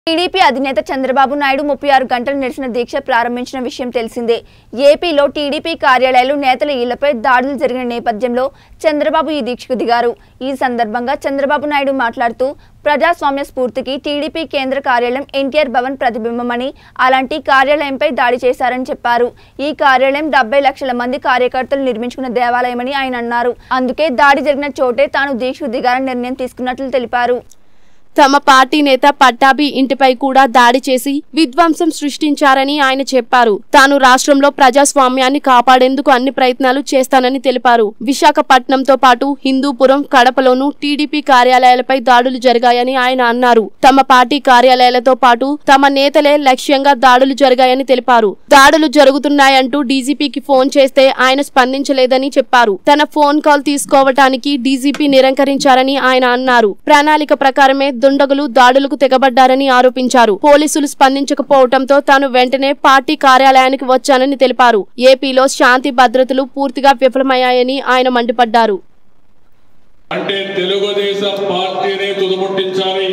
TDP అధినేత చంద్రబాబు నాయుడు 36 గంటల నిరసన దీక్ష ప్రారంభించిన విషయం తెలిసిందే. ఏపీలో టీడీపీ కార్యాలయాలు నేతల ఇళ్లపై దాడులు జరిగిన నేపథ్యంలో చంద్రబాబు ఈ దీక్షకు దిగారు. ఈ సందర్భంగా చంద్రబాబు నాయుడు మాట్లాడుతూ ప్రజాస్వామ్య స్ఫూర్తికి టీడీపీ కేంద్ర కార్యాలయం ఎన్టీఆర్ భవన్ ప్రతిబింబమని, అలాంటి కార్యాలయంపై దాడి చేశారని చెప్పారు. ఈ కార్యాలయం 70 లక్షల మంది కార్యకర్తలు నిర్మించుకున్న దేవాలయమని ఆయన అన్నారు. అందుకే దాడి జరిగిన చోటే తాను దీక్షకు దిగారని నిర్ణయం తీసుకున్నట్లు తెలిపారు. తమ పార్టీ నేత పట్టాభి ఇంటిపై కూడా దాడి చేసి విధ్వంసం సృష్టించారని ఆయన చెప్పారు. తాను రాష్ట్రంలో ప్రజాస్వామ్యాన్ని కాపాడేందుకు అన్ని ప్రయత్నాలు చేస్తానని తెలిపారు. విశాఖపట్నంతో పాటు హిందూపురం, కడపలోనూ టీడీపీ కార్యాలయాలపై దాడులు జరిగాయని ఆయన అన్నారు. తమ పార్టీ కార్యాలయాలతో పాటు తమ నేతలే లక్ష్యంగా దాడులు జరిగాయని తెలిపారు. దాడులు జరుగుతున్నాయంటూ డీజీపీకి ఫోన్ చేస్తే ఆయన స్పందించలేదని చెప్పారు. తన ఫోన్ కాల్ తీసుకోవటానికి డీజీపీ నిరాకరించారని ఆయన అన్నారు. ప్రణాళిక ప్రకారమే దుండగులు దాడులకు తెగబడ్డారని ఆరోపించారు. పోలీసులు స్పందించకపోవడంతో తాను వెంటనే పార్టీ కార్యాలయానికి వచ్చానని తెలిపారు. ఏపీలో శాంతి భద్రతలు పూర్తిగా విఫలమయ్యాయని ఆయన మండిపడ్డారు. అంటే తెలుగుదేశం పార్టీని తుదముట్టించాలి,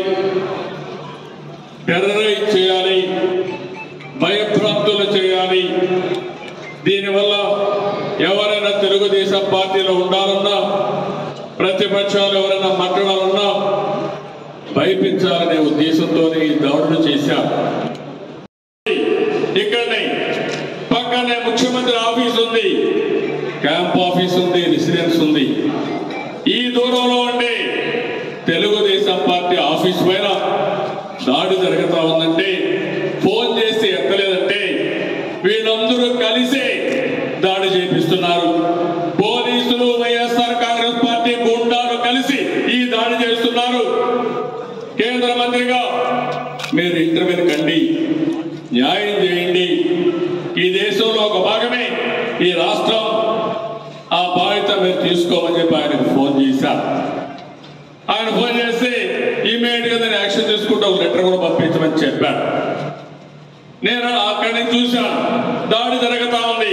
టెర్రరైజ్ చేయాలి, భయభ్రాంతులు చేయాలి. దీనివల్ల ఎవరైనా తెలుగుదేశం పార్టీలో ఉండాలన్నా, ప్రతిపక్షాలు ఎవరైనా మాట్లాడాలన్నా భయపించాలనే ఉద్దేశంతో ఈ దాడులు చేశారు. ఇక్కడనే పక్కనే ముఖ్యమంత్రి ఆఫీస్ ఉంది, క్యాంప్ ఆఫీస్ ఉంది, రెసిడెన్స్ ఉంది. ఈ దూరంలో ఉండే తెలుగుదేశం పార్టీ ఆఫీస్ పైన దాడి జరుగుతూ ఉందంటే, ఫోన్ చేసి ఎక్కలేదంటే వీళ్ళందరూ కలిసి దాడి చేపిస్తున్నారు. పోలీసులు, వైఎస్ఆర్ కాంగ్రెస్ పార్టీ గుండాలు కలిసి ఈ దాడి చేస్తున్నారు. కేంద్ర మంత్రిగా మీరు ఇంటర్వ్యూ కండి, న్యాయం చేయండి. ఈ దేశంలో ఒక భాగమే ఈ రాష్ట్రం, ఆ బాధ్యత మీరు తీసుకోమని చెప్పి ఆయనకు ఫోన్ చేశారు. ఆయన ఫోన్ చేసి ఇమీడియట్ గా నేను యాక్షన్ తీసుకుంటే ఒక లెటర్ కూడా పంపించమని చెప్పాను. నేను అక్కడి నుంచి చూశాను, దాడి జరుగుతా ఉంది.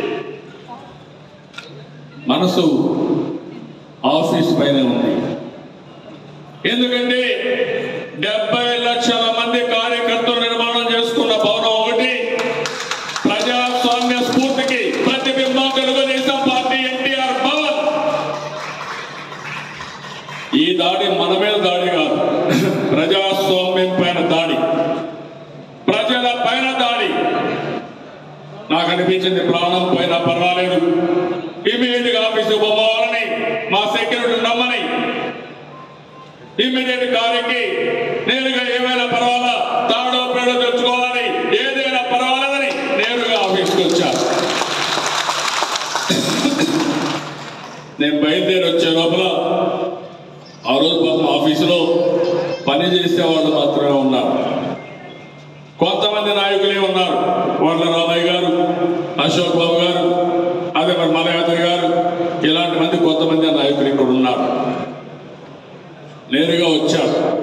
మనసు ఆఫీస్ పైన ఉంది. ఎందుకంటే 70 లక్షల మంది కార్యకర్తలు నిర్మాణం చేసుకున్న భవనం ఒకటి, ప్రజాస్వామ్య స్ఫూర్తికి ప్రతిబింబం తెలుగుదేశం పార్టీ ఎన్టీఆర్ భవన్. ఈ దాడి మన మీద దాడి కాదు, ప్రజాస్వామ్యం పైన దాడి, ప్రజల పైన దాడి. నాకు అనిపించింది ప్రాణం పైన పర్వాలేదు, ఇమీడియట్ గా ఆఫీసు పోవాలని, మా సెక్యూరిటీ నమ్మని ఇమ్మీడియట్ గారికి నేరుగా ఏమైనా పర్వాలా, తాడో పేడో తెచ్చుకోవాలని, ఏదైనా పర్వాలేదని నేరుగా ఆఫీస్కి వచ్చాను. నేను బయలుదేరి వచ్చే లోపల ఆ రోజు పాపం ఆఫీసులో పని చేసే వాళ్ళు మాత్రమే ఉన్నారు. కొంతమంది నాయకులే ఉన్నారు. వాళ్ళ రామయ్య గారు, అశోక్ బాబు గారు, అదే మరి మలయాద్రి గారు, ఇలాంటి మంది కొంతమంది నాయకులు ఇక్కడ ఉన్నారు. నేరుగా వచ్చారు.